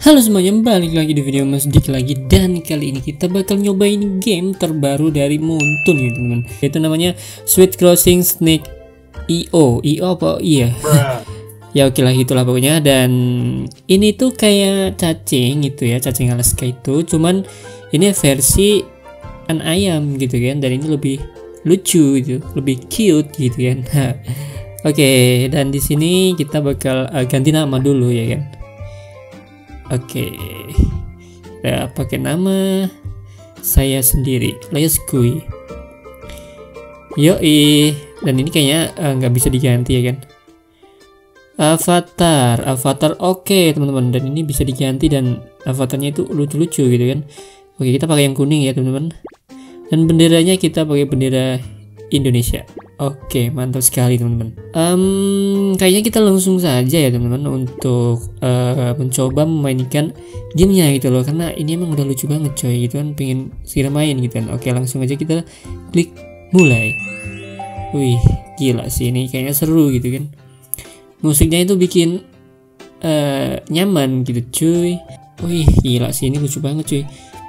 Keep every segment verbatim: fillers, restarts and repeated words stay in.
Halo semuanya, balik lagi di video Mas Dik lagi. Dan kali ini kita bakal nyobain game terbaru dari Moonton ya teman-teman. Itu namanya Sweet Crossing Snake I O. I O apa? Iya. Ya oke lah, itulah pokoknya. Dan ini tuh kayak cacing gitu ya, cacing Alaska itu. Cuman ini versi an ayam gitu kan. Dan ini lebih lucu gitu, lebih cute gitu kan. Oke, dan di sini kita bakal uh, ganti nama dulu ya kan. Oke, ya pakai nama saya sendiri, Let's go. Yoi, dan ini kayaknya nggak uh, bisa diganti ya kan. Avatar, avatar oke teman-teman, dan ini bisa diganti dan avatarnya itu lucu-lucu gitu kan. Oke, kita pakai yang kuning ya teman-teman. Dan benderanya kita pakai bendera Indonesia. Oke, mantap sekali teman-teman. Um, kayaknya kita langsung saja ya teman-teman untuk uh, mencoba memainkan gamenya gitu loh, karena ini emang udah lucu banget coy gitu kan, pengen segera main gitu kan. Oke, langsung aja kita klik mulai. Wih, gila sih ini kayaknya seru gitu kan. Musiknya itu bikin uh, nyaman gitu cuy. Wih, gila sih ini lucu banget cuy.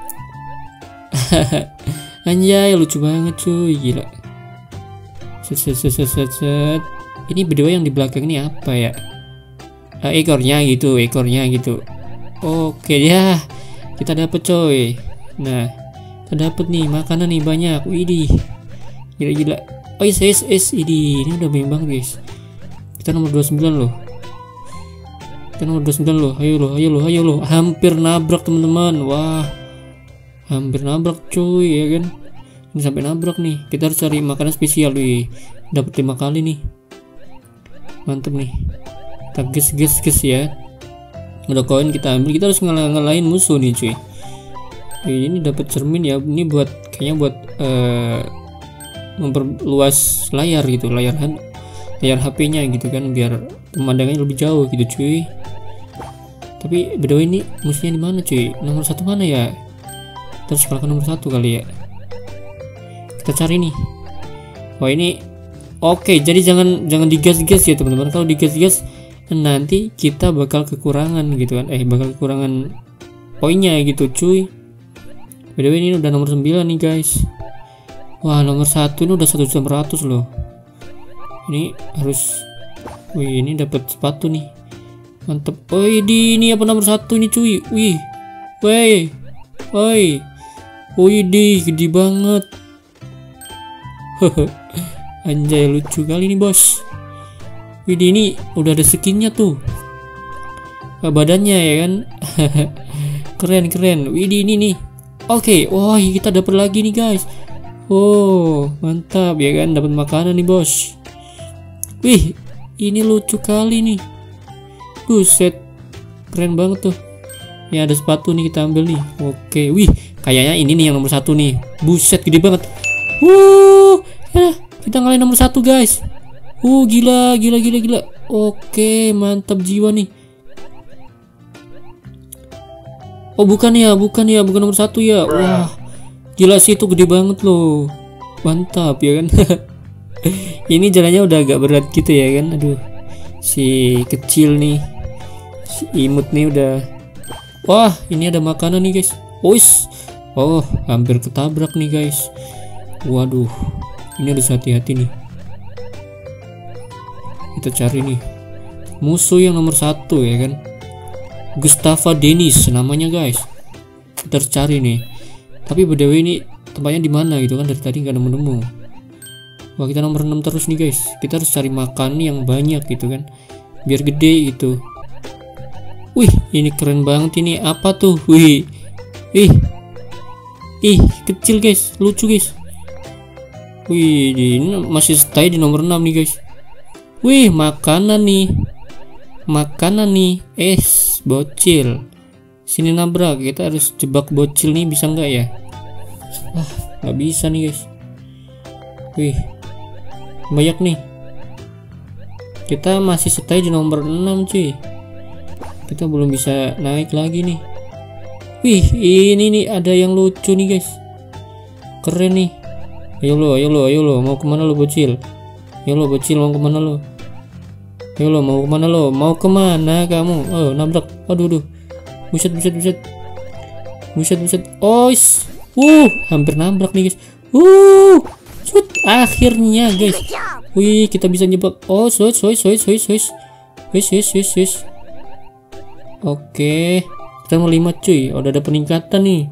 Anjay, lucu banget cuy, gila. Set, set, set, set, set. Ini berdua yang di belakang ini apa ya? Uh, ekornya gitu, ekornya gitu. Oke ya, kita dapet coy. Nah, kita dapet nih makanan nih banyak. Widih, gila-gila. Oh yes, yes, yes. Ini udah banyak banget guys. Kita nomor dua puluh sembilan loh. Kita nomor dua puluh sembilan loh. Ayo loh, ayo loh, ayo loh. Hampir nabrak teman-teman. Wah, hampir nabrak cuy ya kan. Ini sampai nabrak nih. Kita harus cari makanan spesial. Wih, dapat lima kali nih. Mantep nih. Kita ges ges ges ya. Udah koin kita ambil. Kita harus ngalah-ngalahin musuh nih cuy. Wih, ini dapat cermin ya. Ini buat kayaknya buat uh, memperluas layar gitu, layar layar H P-nya gitu kan, biar pemandangannya lebih jauh gitu cuy. Tapi beda ini musuhnya di mana cuy? Nomor satu mana ya? Terus kalahkan nomor satu kali ya. Kita cari nih. Wah ini oke, okay, jadi jangan jangan digas-gas ya teman-teman. Kalau digas-gas nanti kita bakal kekurangan gitu kan. Eh bakal kekurangan poinnya gitu cuy. By the way ini udah nomor sembilan nih guys. Wah nomor satu ini udah satu juta seratus loh. Ini harus, wih ini dapat sepatu nih. Mantep. Oh ini, ini apa nomor satu ini cuy. Wih. Wih. Woi. Wih di gede banget. Anjay lucu kali nih bos. Widih ini udah ada skinnya tuh, badannya ya kan. Keren keren. Widih ini nih. Oke, okay. Wah kita dapat lagi nih guys. Oh mantap ya kan, dapat makanan nih bos. Wih ini lucu kali nih. Buset, keren banget tuh. Ya ada sepatu nih, kita ambil nih. Oke, okay. Wih kayaknya ini nih yang nomor satu nih. Buset gede banget. Wuh, ya, kita ngalahin nomor satu guys. Uh, gila, gila, gila, gila. Oke, mantap jiwa nih. Oh, bukan ya, bukan ya, bukan nomor satu ya. Wah, gila sih itu gede banget loh. Mantap ya kan. Ini jalannya udah agak berat gitu ya kan. Aduh, si kecil nih, si imut nih udah. Wah, ini ada makanan nih guys. Ois. Oh, hampir ketabrak nih guys. Waduh, ini harus hati-hati nih. Kita cari nih musuh yang nomor satu ya kan. Gustava Dennis namanya guys. Kita harus cari nih. Tapi B D W ini tempatnya di mana gitu kan, dari tadi nggak nemu-nemu. Wah kita nomor enam terus nih guys. Kita harus cari makan yang banyak gitu kan, biar gede gitu. Wih ini keren banget ini. Apa tuh? Wih, ih, ih kecil guys, lucu guys. Wih, ini masih stay di nomor enam nih guys. Wih, makanan nih. Makanan nih. Es, bocil. Sini nabrak. Kita harus jebak bocil nih, bisa nggak ya? Ah, nggak bisa nih guys. Wih, banyak nih. Kita masih stay di nomor enam cuy. Kita belum bisa naik lagi nih. Wih, ini nih ada yang lucu nih guys. Keren nih. Ayo lo, ayo lo, ayo lo, mau kemana lo bocil? Ayo lo bocil, mau kemana lo? Ayo lo, mau kemana lo? Mau kemana kamu? Oh nabrak. Aduh, aduh. Buset, buset, buset. Buset, buset. Oh, uh, hampir nabrak nih guys. Uh, cut, akhirnya guys. Wih, kita bisa nyebak. Oh, sois, sois, sois, sois, sois, sois, sois, sois, sois. Oke, kita mau lima cuy. Udah ada peningkatan nih.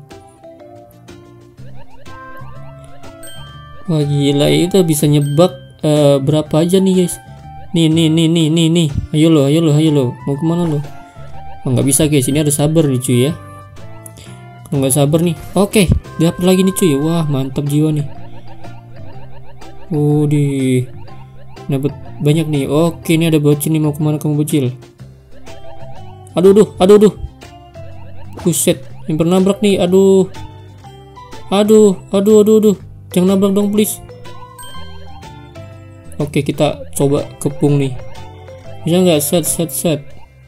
Wah gila, itu bisa nyebak uh, berapa aja nih guys. Nih, nih, nih, nih, nih, nih. Ayo lo, ayo lo, ayo lo. Mau kemana lo? Oh, nggak bisa guys, ini harus sabar nih cuy ya. Kalau nggak sabar nih, oke, dapat lagi nih cuy. Wah mantap jiwa nih. Oh di, dapat banyak nih. Oke, ini ada bocil nih, mau kemana kamu bocil? Aduh, aduh, aduh, aduh. Buset, yang pernah nabrak nih. Aduh, aduh, aduh, aduh, aduh. Jangan nabrak dong please. Oke, kita coba kepung nih. Bisa nggak? Set, set, set.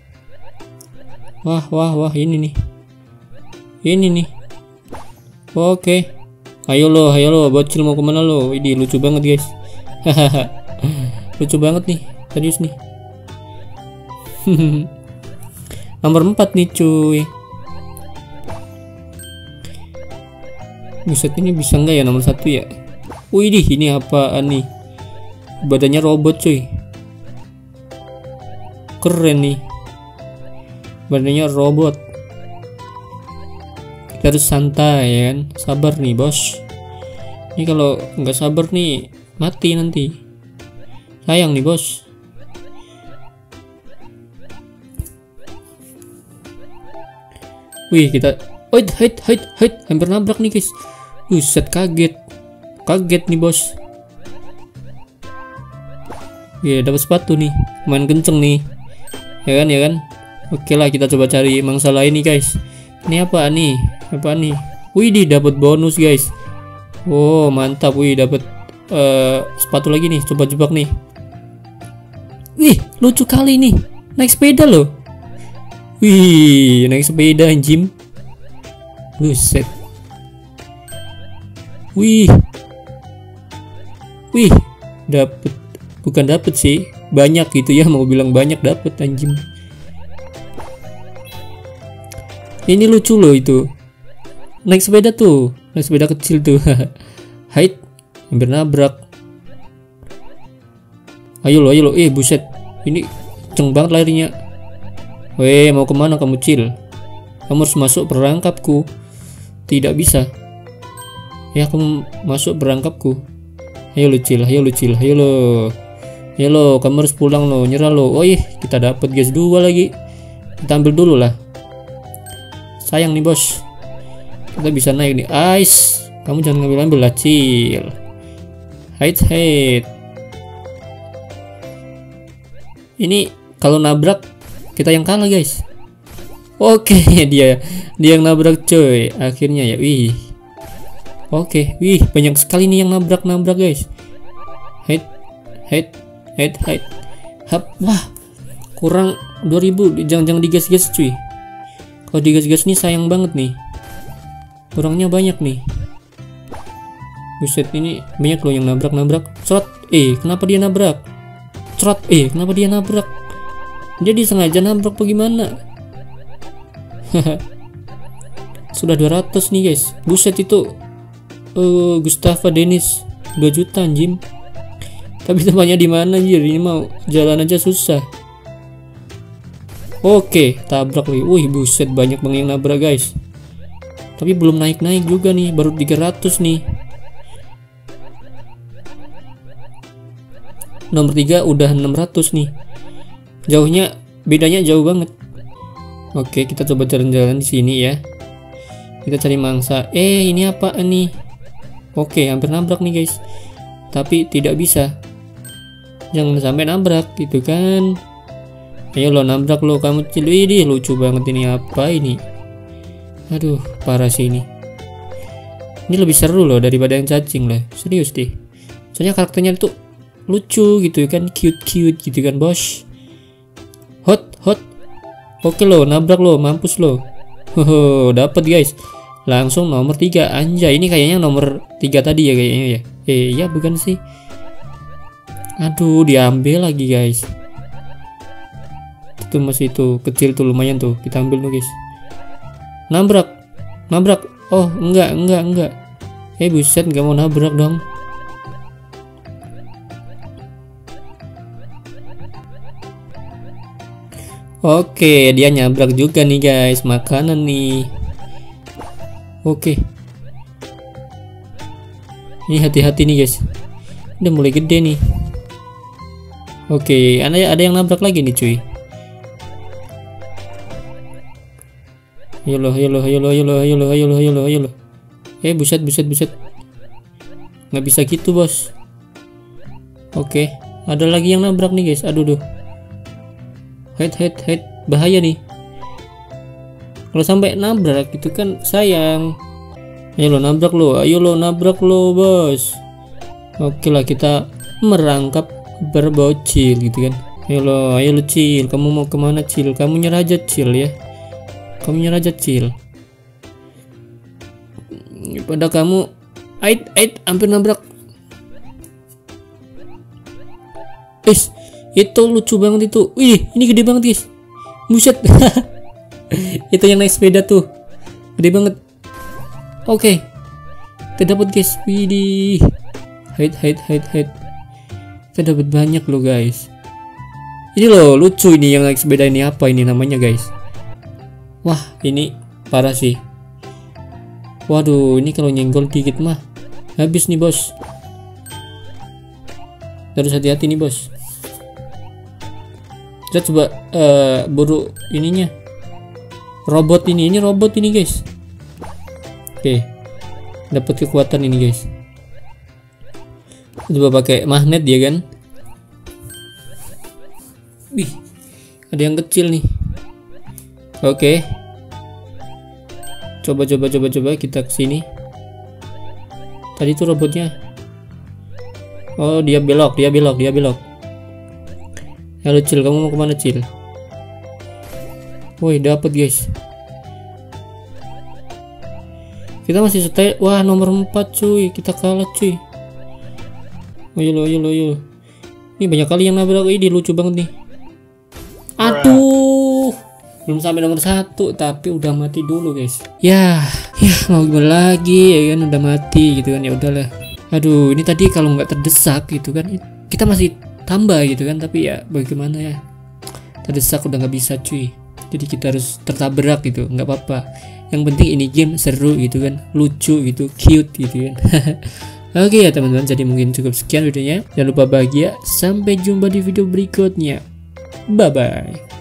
Wah, wah, wah, ini nih. Ini nih. Oke. Ayo lo, ayo lo, bocil mau kemana lo? Ini lucu banget guys. Hahaha. Lucu banget nih, serius nih. Nomor empat nih cuy. Buset, ini bisa nggak ya nomor satu ya? Wih, ini apaan nih? Badannya robot cuy. Keren nih. Badannya robot. Kita harus santai ya kan, sabar nih bos. Ini kalau nggak sabar nih mati nanti. Sayang nih bos. Wih, kita Wait, hait, hait, hait, hampir nabrak nih guys. Buset, kaget, kaget nih bos. Ya, dapat sepatu nih, main kenceng nih, ya kan, ya kan. Oke lah, kita coba cari mangsa lain nih guys. Ini apa nih? Apa nih? Wih, di dapat bonus guys. Oh mantap, wih dapat uh, sepatu lagi nih. Coba jebak nih. Wih, lucu kali nih, naik sepeda loh. Wih, naik sepeda anjim. Buset. Wih. Wih, dapet, bukan dapet sih, banyak gitu ya, mau bilang banyak dapet anjing. Ini lucu loh itu. Naik sepeda tuh, naik sepeda kecil tuh. Hait, hampir nabrak. Ayo lo, ayo lo, eh buset. Ini kenceng banget larinya. Weh, mau kemana kamu cil? Kamu harus masuk perangkapku. Tidak bisa. Ya, kamu masuk perangkapku. Ayo lo cil, ayo lo cil, ayo lo. Ayo lo, kamu harus pulang lo, nyerah lo. Oh iya, kita dapat guys dua lagi. Kita ambil dulu lah. Sayang nih bos. Kita bisa naik nih. Ais, kamu jangan ngambil-ambil lah cil. Hait, hait. Ini kalau nabrak kita yang kalah guys. Oke, dia dia yang nabrak coy. Akhirnya ya, wih. Oke, wih banyak sekali nih yang nabrak-nabrak guys. Hait, hait, hait, hait. Hap, wah. Kurang dua ribu, jangan-jangan digas-gas cuy. Kalau digas-gas nih sayang banget nih. Kurangnya banyak nih. Buset, ini banyak loh yang nabrak-nabrak. Cerot, eh kenapa dia nabrak? Cerot, eh kenapa dia nabrak? Jadi sengaja nabrak apa gimana? Sudah dua ratus nih guys. Buset itu uh, Gustava Dennis dua juta anjim. Tapi tempatnya di mana anjir? Ini mau jalan aja susah. Oke, tabrak lagi. Wih, buset banyak banget yang nabrak guys. Tapi belum naik-naik juga nih, baru tiga ratus nih. Nomor tiga udah enam ratus nih. Jauhnya, bedanya jauh banget. Oke, kita coba jalan-jalan di sini ya. Kita cari mangsa. Eh, ini apa nih? Oke, hampir nabrak nih guys. Tapi tidak bisa. Jangan sampai nabrak gitu kan. Ayo lo nabrak lo, kamu cilik. Ini lucu banget ini, apa ini? Aduh, parah sih ini. Ini lebih seru loh daripada yang cacing lah. Serius deh. Soalnya karakternya itu lucu gitu kan, cute-cute gitu kan, bos. Hot, hot. Oke lo, nabrak lo, mampus lo. Hoho, dapat guys. Langsung nomor tiga. Anjay, ini kayaknya nomor tiga tadi ya kayaknya ya. Eh, iya bukan sih. Aduh, diambil lagi guys. Itu masih itu kecil tuh, lumayan tuh. Kita ambil tuh guys. nabrak, nabrak. Oh enggak, enggak, enggak. Eh buset, nggak mau nabrak dong. Oke, dia nyabrak juga nih guys, makanan nih. Oke. Ini hati-hati nih guys. Udah mulai gede nih. Oke, ada ada yang nabrak lagi nih cuy. Ayo loh, ayo loh, ayo loh, ayo loh, ayo loh, ayo loh, ayo loh, ayo loh. Eh buset, buset, buset. Nggak bisa gitu bos. Oke, ada lagi yang nabrak nih guys. Aduh duh. Head, head, head, bahaya nih. Kalau sampai nabrak itu kan sayang. Ayo lo nabrak lo, ayo lo nabrak lo bos. Oke lah, kita merangkap berbocil gitu kan. Ayo lo, ayo lo Cil, kamu mau kemana Cil? Kamu nyerah aja Cil ya. Kamu nyerah aja Cil. Pada kamu, ait, ait, hampir nabrak. Is. Itu lucu banget itu. Wih, ini gede banget guys. Buset. Itu yang naik sepeda tuh. Gede banget. Oke. Kita dapat guys. Widih. Hide, hide, hide, hide. Kita dapat banyak loh guys. Ini loh lucu ini yang naik sepeda ini, apa ini namanya guys? Wah, ini parah sih. Waduh, ini kalau nyenggol dikit mah habis nih bos. Harus hati-hati nih bos. Kita coba uh, buru ininya, robot ini ini robot ini guys. Oke, dapat kekuatan ini guys. Coba pakai magnet ya kan. Wih, ada yang kecil nih. Oke, coba coba coba coba kita kesini. Tadi tuh robotnya. Oh dia belok, dia belok, dia belok. Halo Cil, kamu mau kemana Cil? Woi, dapat guys. Kita masih stay. Wah, nomor empat cuy. Kita kalah cuy. Ayo lo, ayo lo, ayo. Ini banyak kali yang nabrak. Ini lucu banget nih. Aduh, belum sampai nomor satu tapi udah mati dulu guys. Ya, ya mau gimana lagi ya kan, udah mati gitu kan. Ya udahlah. Aduh, ini tadi kalau nggak terdesak gitu kan, kita masih tambah gitu kan, tapi ya bagaimana ya, terdesak udah nggak bisa cuy, jadi kita harus tertabrak gitu, nggak apa-apa, yang penting ini game seru gitu kan, lucu gitu, cute gitu kan. Oke ya teman-teman, jadi mungkin cukup sekian videonya, jangan lupa bahagia, sampai jumpa di video berikutnya, bye bye.